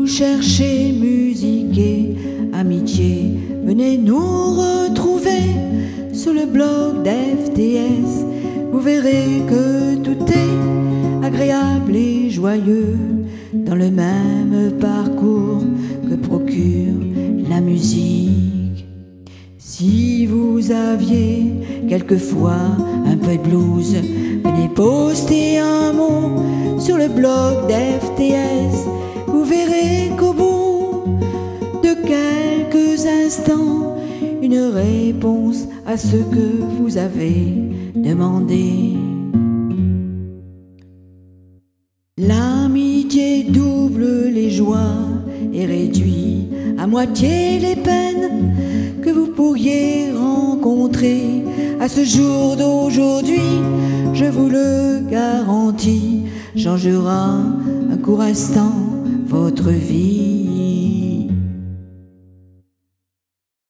cherchez musique et amitié, venez nous retrouver sur le blog d'FTS. Vous verrez que tout est agréable et joyeux dans le même parcours que procure la musique. Si vous aviez quelquefois un peu de blues, venez poster un mot sur le blog d'FTS. Vous verrez qu'au bout de quelques instants, une réponse à ce que vous avez demandé. L'amitié double les joies et réduit à moitié les peines que vous pourriez rencontrer à ce jour d'aujourd'hui. Je vous le garantis, changera un court instant votre vie.